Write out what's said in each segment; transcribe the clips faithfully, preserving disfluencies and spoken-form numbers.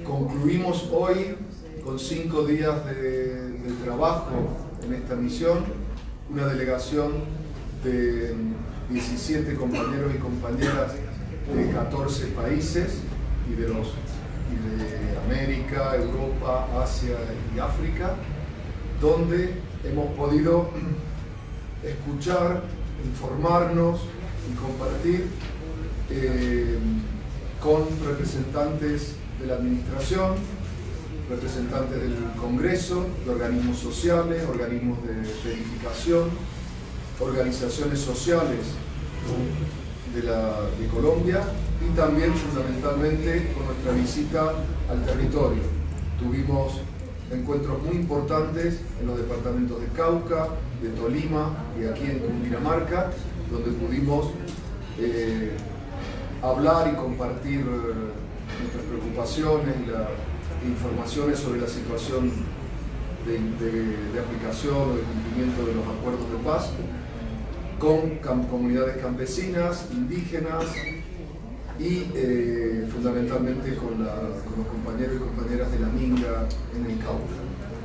Concluimos hoy con cinco días de, de trabajo en esta misión, una delegación de diecisiete compañeros y compañeras de catorce países y de, los, y de América, Europa, Asia y África, donde hemos podido escuchar, informarnos y compartir eh, con representantes de la administración, representantes del Congreso, de organismos sociales, organismos de verificación, organizaciones sociales de, la, de Colombia y también fundamentalmente con nuestra visita al territorio. Tuvimos encuentros muy importantes en los departamentos de Cauca, de Tolima y aquí en Cundinamarca, donde pudimos eh, hablar y compartir eh, nuestras preocupaciones y la, informaciones sobre la situación de, de, de aplicación o de cumplimiento de los acuerdos de paz con cam comunidades campesinas, indígenas y eh, fundamentalmente con, la, con los compañeros y compañeras de la Minga en el Cauca.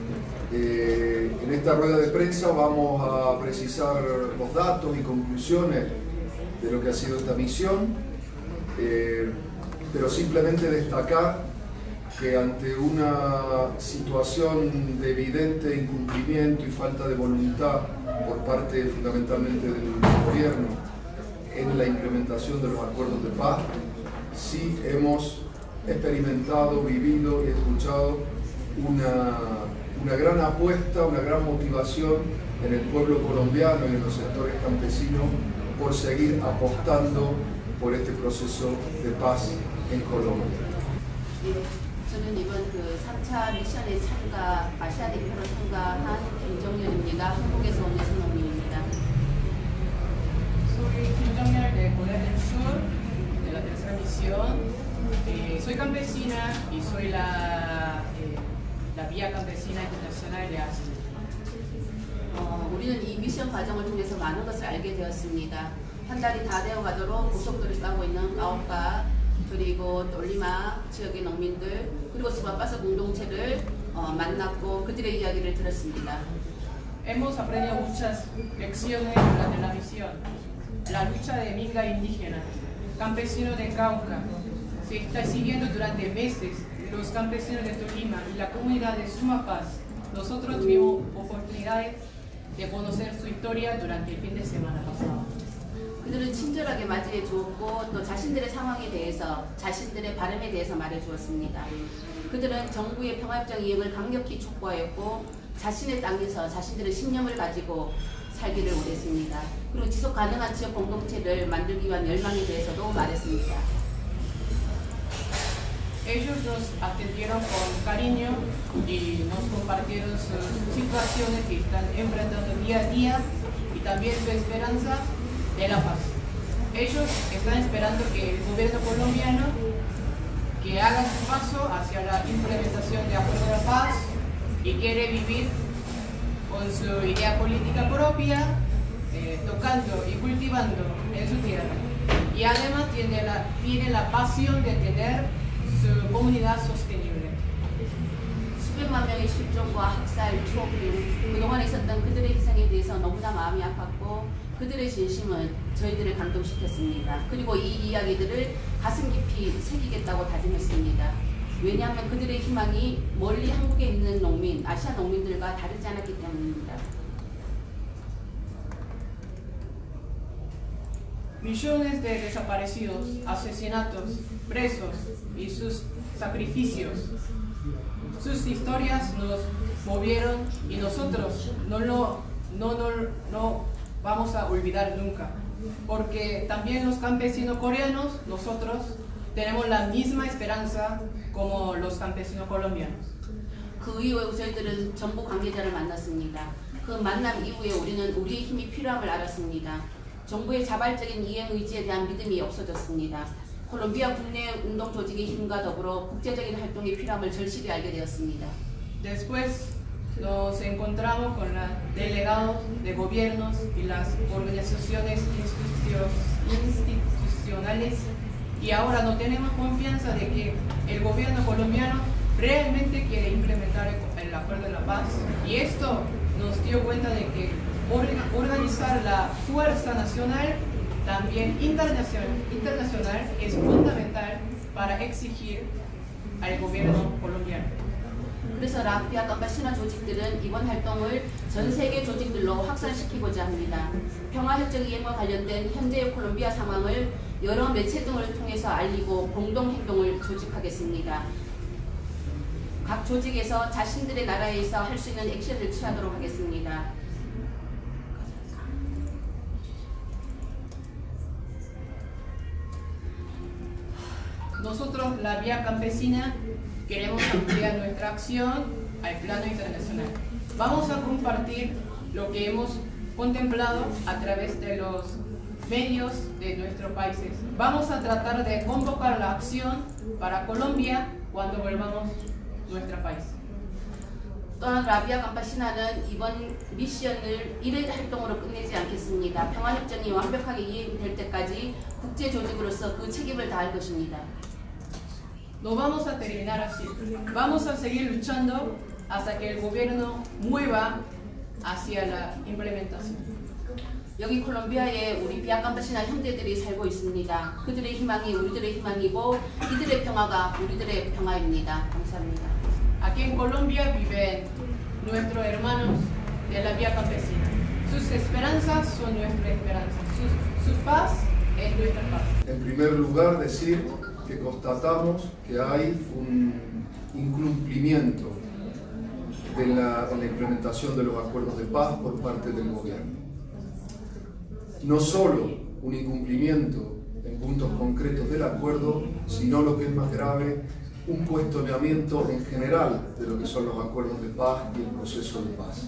Eh, en esta rueda de prensa vamos a precisar los datos y conclusiones de lo que ha sido esta misión, eh, pero simplemente destacar que ante una situación de evidente incumplimiento y falta de voluntad por parte fundamentalmente del gobierno en la implementación de los acuerdos de paz, sí hemos experimentado, vivido y escuchado una, una gran apuesta, una gran motivación en el pueblo colombiano y en los sectores campesinos por seguir apostando por este proceso de paz en Colombia. 저는 이번 그 삼 차 미션에 참가, 아시아 대표로 참가한 김정렬입니다. 한국에서 온 여성농민입니다. Soy Kim Jong-il de Corea del Sur, de la tercera misión. Eh, soy campesina y soy la, eh, la vía campesina internacional de Asia. 어, 우리는 이 미션 과정을 통해서 많은 것을 알게 되었습니다. 한 달이 다 되어 가도록 고속도로를 싸고 있는 아홉가 그리고 돌리마 지역의 농민들 그리고 스바빠서 공동체를 어, 만났고 그들의 이야기를 들었습니다. Hemos aprendido muchas lecciones durante la misión. La lucha de Minga indígena, campesinos de Cauca, se está siguiendo durante meses los campesinos de Tolima y la comunidad de Sumapaz. Nosotros tuvimos oportunidades de conocer su historia durante el fin de semana pasado. 그들은 친절하게 맞이해 주었고 또 자신들의 상황에 대해서 자신들의 바람에 대해서 말해 주었습니다. 그들은 정부의 평화협정 이행을 강력히 촉구하였고 자신의 땅에서 자신들의 신념을 가지고 살기를 원했습니다. 그리고 지속 가능한 지역 공동체를 만들기 위한 열망에 대해서도 말했습니다. Ellos nos atendieron con cariño y nos compartieron sus situaciones que están enfrentando día a día y también su esperanza de la paz. Ellos están esperando que el gobierno colombiano que haga su paso hacia la implementación de acuerdos de la paz y quiere vivir con su idea política propia, eh, tocando y cultivando en su tierra. Y además tiene la, tiene la pasión de tener su comunidad sostenible. 수백만 명의 실종과 학살, 추억 그리고 그동안 있었던 그들의 희생에 대해서 너무나 마음이 아팠고 그들의 진심은 저희들을 감동시켰습니다. 그리고 이 이야기들을 가슴 깊이 새기겠다고 다짐했습니다. 왜냐하면 그들의 희망이 멀리 한국에 있는 농민, 아시아 농민들과 다르지 않았기 때문입니다. Millones de desaparecidos, asesinatos, presos y sus sacrificios. Sus historias nos movieron y nosotros no lo no, no, no vamos a olvidar nunca. Porque también los campesinos coreanos, nosotros tenemos la misma esperanza como los campesinos colombianos. 그 이후에 저희들은 정부 관계자를 만났습니다. 그 만남 이후에 우리는 우리의 힘이 필요함을 알았습니다. 정부의 자발적인 이행 의지에 대한 믿음이 없어졌습니다. 콜롬비아 국내 운동 조직의 힘과 더불어 국제적인 활동이 필요함을 절실히 알게 되었습니다. Después nos encontramos con los delegados de gobiernos y las organizaciones institucionales y ahora no tenemos confianza de que el gobierno colombiano realmente quiere implementar el, el acuerdo de la paz, y esto nos dio cuenta de que organizar la fuerza nacional, también internacional, internacional es fundamental para exigir al gobierno colombiano. 그래서 라피아 깜바 신화 조직들은 이번 활동을 전 세계 조직들로 확산시키고자 합니다. 평화협정 이행과 관련된 현재의 콜롬비아 상황을 여러 매체 등을 통해서 알리고 공동행동을 조직하겠습니다. 각 조직에서 자신들의 나라에서 할 수 있는 액션을 취하도록 하겠습니다. Nosotros, la Vía Campesina, queremos ampliar nuestra acción al plano internacional. Vamos a compartir lo que hemos contemplado a través de los medios de nuestros países. Vamos a tratar de convocar la acción para Colombia cuando volvamos a nuestro país. 또한 라비아 깜바 신화는 이번 미션을 일회 활동으로 끝내지 않겠습니다. 평화협정이 완벽하게 이행될 때까지 국제조직으로서 그 책임을 다할 것입니다. No vamos a terminar así. Vamos a seguir luchando hasta que el gobierno mueva hacia la implementación. 여기 콜롬비아에 우리 비아 깜바 신화 형제들이 살고 있습니다. 그들의 희망이 우리들의 희망이고 이들의 평화가 우리들의 평화입니다. 감사합니다. Aquí en Colombia viven nuestros hermanos de la Vía Campesina. Sus esperanzas son nuestras esperanzas. Su, su paz es nuestra paz. En primer lugar, decir que constatamos que hay un incumplimiento de la, en la implementación de los acuerdos de paz por parte del gobierno. No solo un incumplimiento en puntos concretos del acuerdo, sino lo que es más grave, un cuestionamiento en general de lo que son los acuerdos de paz y el proceso de paz.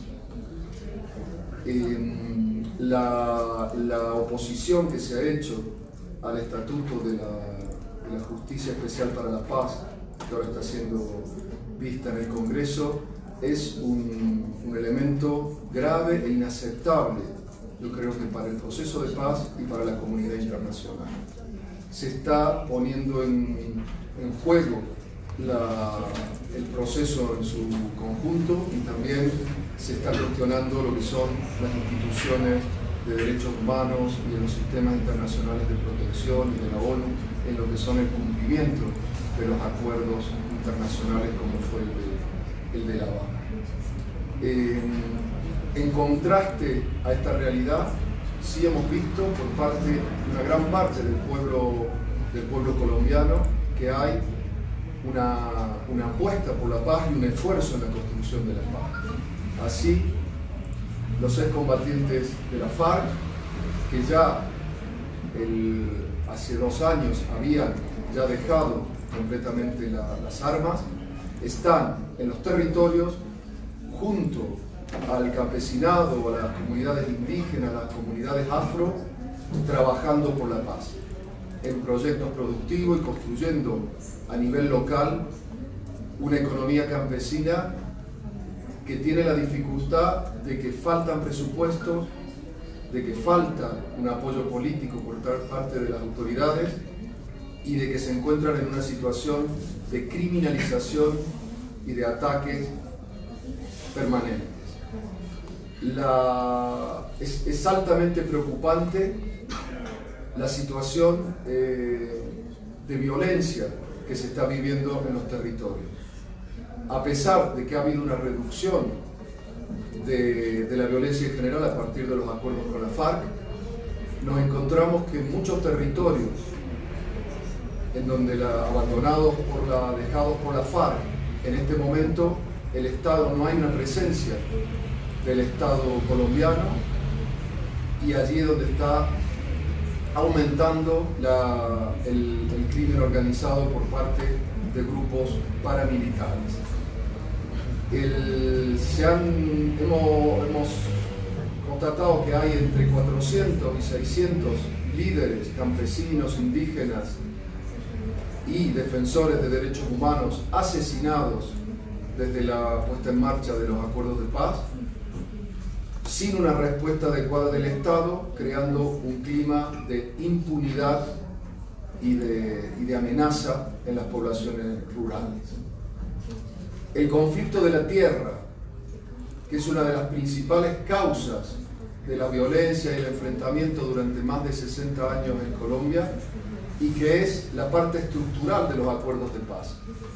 Eh, la, la oposición que se ha hecho al Estatuto de la, de la Justicia Especial para la Paz, que ahora está siendo vista en el Congreso, es un, un elemento grave e inaceptable, yo creo que para el proceso de paz y para la comunidad internacional. Se está poniendo en, en juego La, el proceso en su conjunto, y también se está cuestionando lo que son las instituciones de derechos humanos y los sistemas internacionales de protección y de la ONU en lo que son el cumplimiento de los acuerdos internacionales como fue el de, el de La Habana. Eh, en contraste a esta realidad, sí hemos visto por parte de una gran parte del pueblo, del pueblo colombiano que hay Una, una apuesta por la paz y un esfuerzo en la construcción de la paz. Así, los excombatientes de la FARC, que ya el, hace dos años habían ya dejado completamente la, las armas, están en los territorios junto al campesinado, a las comunidades indígenas, a las comunidades afro, trabajando por la paz, en proyectos productivos y construyendo a nivel local una economía campesina que tiene la dificultad de que faltan presupuestos, de que falta un apoyo político por parte de las autoridades y de que se encuentran en una situación de criminalización y de ataques permanentes. La, es, es altamente preocupante la situación eh, de violencia que se está viviendo en los territorios. A pesar de que ha habido una reducción de, de la violencia en general a partir de los acuerdos con la FARC, nos encontramos que en muchos territorios en donde la, abandonados por la, dejados por la FARC, en este momento el Estado, no hay una presencia del Estado colombiano, y allí es donde está aumentando la, el, el crimen organizado por parte de grupos paramilitares. El, se han, hemos, hemos constatado que hay entre cuatrocientos y seiscientos líderes campesinos, indígenas y defensores de derechos humanos asesinados desde la puesta en marcha de los acuerdos de paz, sin una respuesta adecuada del Estado, creando un clima de impunidad y de, y de amenaza en las poblaciones rurales. El conflicto de la tierra, que es una de las principales causas de la violencia y el enfrentamiento durante más de sesenta años en Colombia, y que es la parte estructural de los acuerdos de paz.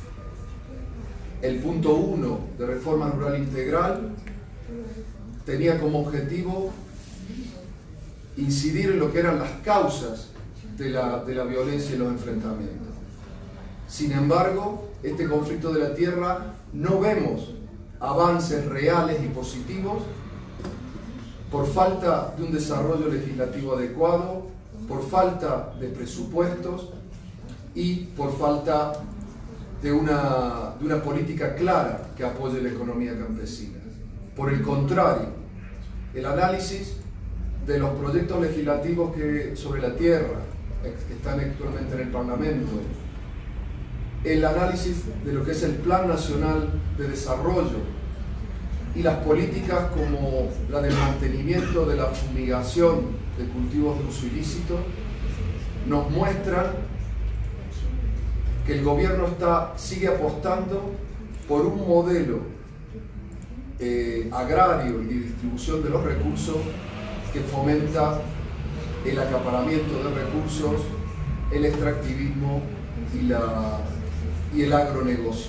El punto uno de Reforma Rural Integral tenía como objetivo incidir en lo que eran las causas de la, de la violencia y los enfrentamientos. Sin embargo, este conflicto de la tierra no vemos avances reales y positivos por falta de un desarrollo legislativo adecuado, por falta de presupuestos y por falta de una, de una política clara que apoye la economía campesina. Por el contrario, el análisis de los proyectos legislativos que, sobre la tierra que están actualmente en el Parlamento, el análisis de lo que es el Plan Nacional de Desarrollo y las políticas como la del mantenimiento de la fumigación de cultivos de uso ilícito, nos muestran que el gobierno está, sigue apostando por un modelo eh, agrario y de distribución de los recursos que fomenta el acaparamiento de recursos, el extractivismo y, la, y el agronegocio.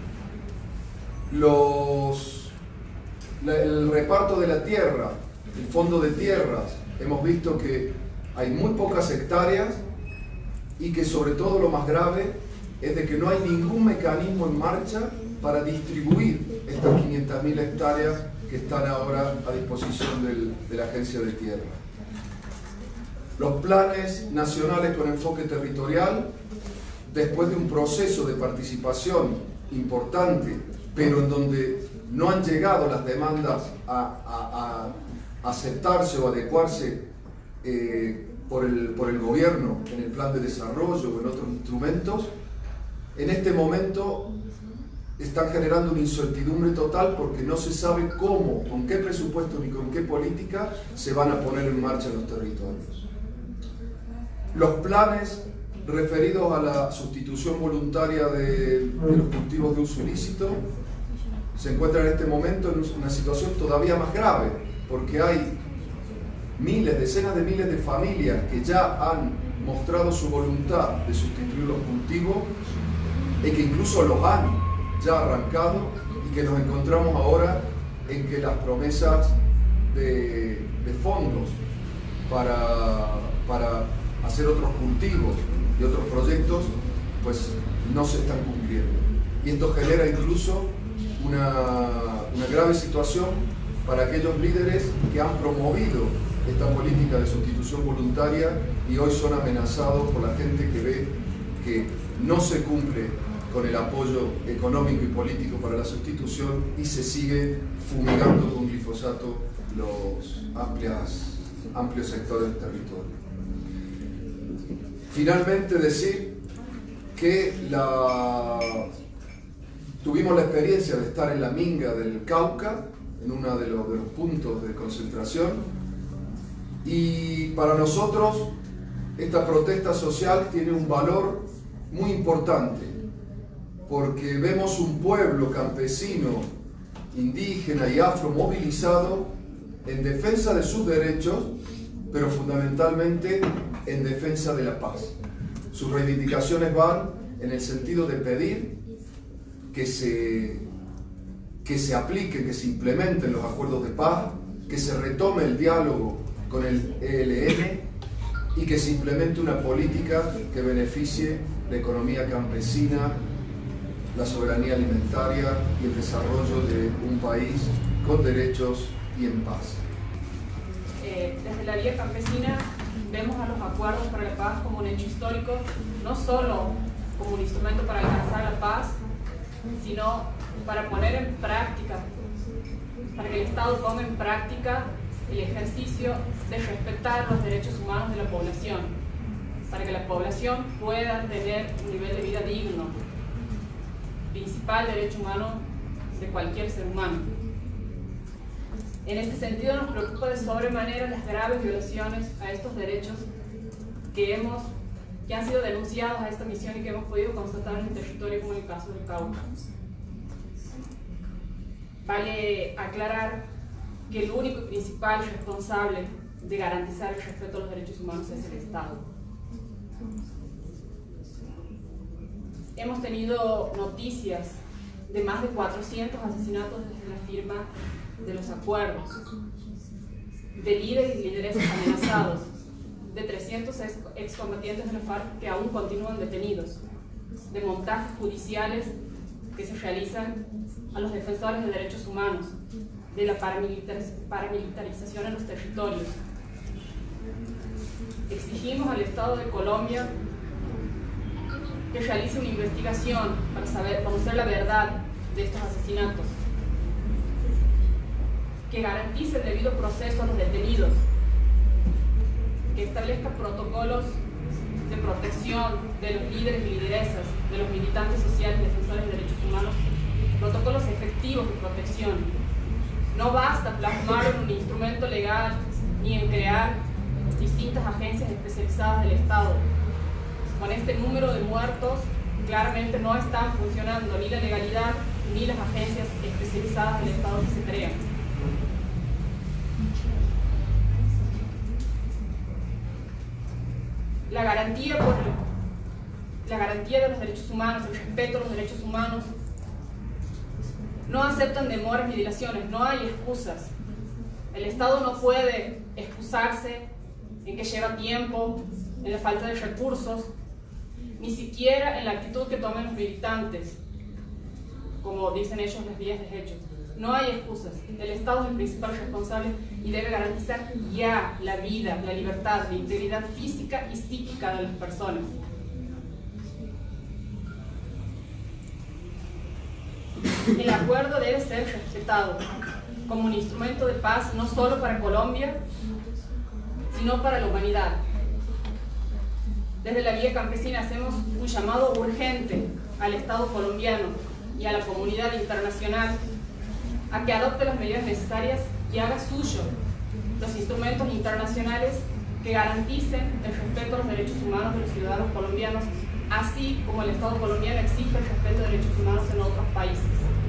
Los, la, el reparto de la tierra, el fondo de tierras, hemos visto que hay muy pocas hectáreas y que sobre todo lo más grave es de que no hay ningún mecanismo en marcha para distribuir estas quinientas mil hectáreas que están ahora a disposición del, de la Agencia de Tierra. Los planes nacionales con enfoque territorial, después de un proceso de participación importante, pero en donde no han llegado las demandas a, a, a aceptarse o adecuarse eh, por, el, por el gobierno en el plan de desarrollo o en otros instrumentos, en este momento están generando una incertidumbre total porque no se sabe cómo, con qué presupuesto ni con qué política se van a poner en marcha los territorios. Los planes referidos a la sustitución voluntaria de, de los cultivos de uso ilícito se encuentran en este momento en una situación todavía más grave, porque hay miles, decenas de miles de familias que ya han mostrado su voluntad de sustituir los cultivos y que incluso los han ya arrancado, y que nos encontramos ahora en que las promesas de, de fondos para, para hacer otros cultivos y otros proyectos pues no se están cumpliendo, y esto genera incluso una, una grave situación para aquellos líderes que han promovido esta política de sustitución voluntaria y hoy son amenazados por la gente que ve que no se cumple con el apoyo económico y político para la sustitución y se sigue fumigando con glifosato los amplias, amplios sectores del territorio. Finalmente decir que la, tuvimos la experiencia de estar en la Minga del Cauca, en uno de los, de los puntos de concentración, y para nosotros esta protesta social tiene un valor muy importante, porque vemos un pueblo campesino, indígena y afro movilizado en defensa de sus derechos, pero fundamentalmente en defensa de la paz. Sus reivindicaciones van en el sentido de pedir que se, que se apliquen, que se implementen los acuerdos de paz, que se retome el diálogo con el E L N y que se implemente una política que beneficie la economía campesina, la soberanía alimentaria y el desarrollo de un país con derechos y en paz. Eh, desde la Liga Campesina vemos a los acuerdos para la paz como un hecho histórico, no solo como un instrumento para alcanzar la paz, sino para poner en práctica, para que el Estado ponga en práctica el ejercicio de respetar los derechos humanos de la población, para que la población pueda tener un nivel de vida digno, principal derecho humano de cualquier ser humano. En este sentido nos preocupa de sobremanera las graves violaciones a estos derechos que hemos que han sido denunciados a esta misión y que hemos podido constatar en el territorio, como en el caso del Cauca. Vale aclarar que el único y principal responsable de garantizar el respeto a los derechos humanos es el Estado. Hemos tenido noticias de más de cuatrocientos asesinatos desde la firma de los acuerdos, de líderes y lideresas amenazados, de trescientos excombatientes de la FARC que aún continúan detenidos, de montajes judiciales que se realizan a los defensores de derechos humanos, de la paramilitarización en los territorios. Exigimos al Estado de Colombia que realice una investigación para saber, conocer la verdad de estos asesinatos, que garantice el debido proceso a los detenidos, que establezca protocolos de protección de los líderes y lideresas, de los militantes sociales y defensores de derechos humanos, protocolos efectivos de protección. No basta plasmar en un instrumento legal ni en crear distintas agencias especializadas del Estado. Con este número de muertos claramente no están funcionando ni la legalidad ni las agencias especializadas del Estado que se crean. La garantía, por, la garantía de los derechos humanos, el respeto a los derechos humanos, no aceptan demoras ni dilaciones, no hay excusas. El Estado no puede excusarse en que lleva tiempo, en la falta de recursos, ni siquiera en la actitud que toman los militantes, como dicen ellos, las vías de hechos. No hay excusas. El Estado es el principal responsable y debe garantizar ya la vida, la libertad, la integridad física y psíquica de las personas. El acuerdo debe ser respetado como un instrumento de paz no solo para Colombia, sino para la humanidad. Desde la Vía Campesina hacemos un llamado urgente al Estado colombiano y a la comunidad internacional a que adopte las medidas necesarias y haga suyo los instrumentos internacionales que garanticen el respeto a los derechos humanos de los ciudadanos colombianos, así como el Estado colombiano exige el respeto de derechos humanos en otros países.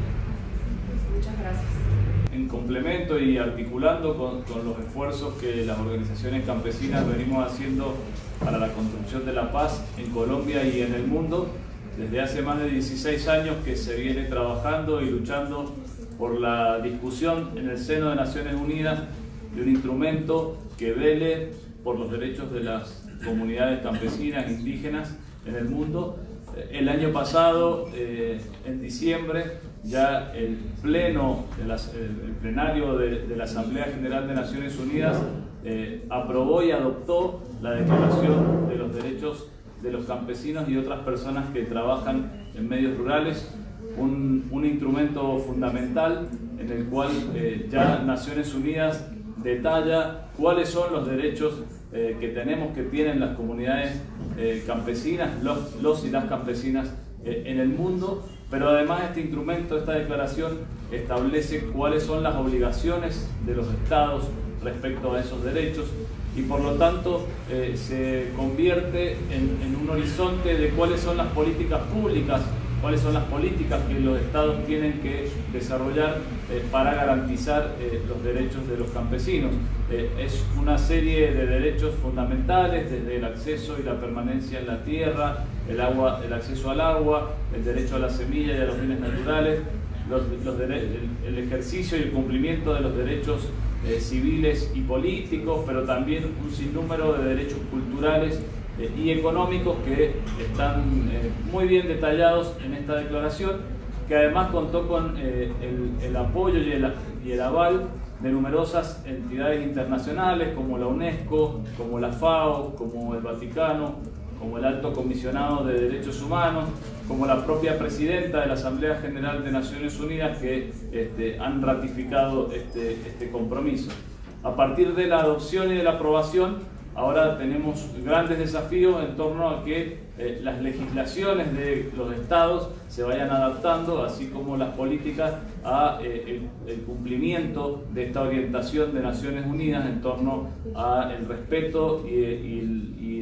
Muchas gracias. En complemento y articulando con, con los esfuerzos que las organizaciones campesinas venimos haciendo para la construcción de la paz en Colombia y en el mundo, desde hace más de dieciséis años que se viene trabajando y luchando por la discusión en el seno de Naciones Unidas de un instrumento que vele por los derechos de las comunidades campesinas, indígenas en el mundo. El año pasado, eh, en diciembre, ya el pleno, de las, el plenario de, de la Asamblea General de Naciones Unidas eh, aprobó y adoptó la Declaración de los Derechos de los Campesinos y otras personas que trabajan en medios rurales, un, un instrumento fundamental en el cual eh, ya Naciones Unidas detalla cuáles son los derechos eh, que tenemos, que tienen las comunidades eh, campesinas, los, los y las campesinas eh, en el mundo, pero además este instrumento, esta declaración, establece cuáles son las obligaciones de los estados respecto a esos derechos y por lo tanto eh, se convierte en, en un horizonte de cuáles son las políticas públicas, cuáles son las políticas que los estados tienen que desarrollar eh, para garantizar eh, los derechos de los campesinos. Eh, es una serie de derechos fundamentales, desde el acceso y la permanencia en la tierra, el, agua, el acceso al agua, el derecho a la semilla y a los bienes naturales, los, los el, el ejercicio y el cumplimiento de los derechos eh, civiles y políticos, pero también un sinnúmero de derechos culturales eh, y económicos que están eh, muy bien detallados en esta declaración, que además contó con eh, el, el apoyo y el, y el aval de numerosas entidades internacionales como la UNESCO, como la FAO, como el Vaticano, como el Alto Comisionado de Derechos Humanos, como la propia presidenta de la Asamblea General de Naciones Unidas, que este, han ratificado este, este compromiso. A partir de la adopción y de la aprobación, ahora tenemos grandes desafíos en torno a que eh, las legislaciones de los estados se vayan adaptando, así como las políticas a eh, el, el cumplimiento de esta orientación de Naciones Unidas en torno al respeto y, y, y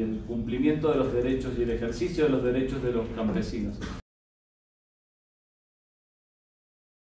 el cumplimiento de los derechos y el ejercicio de los derechos de los campesinos.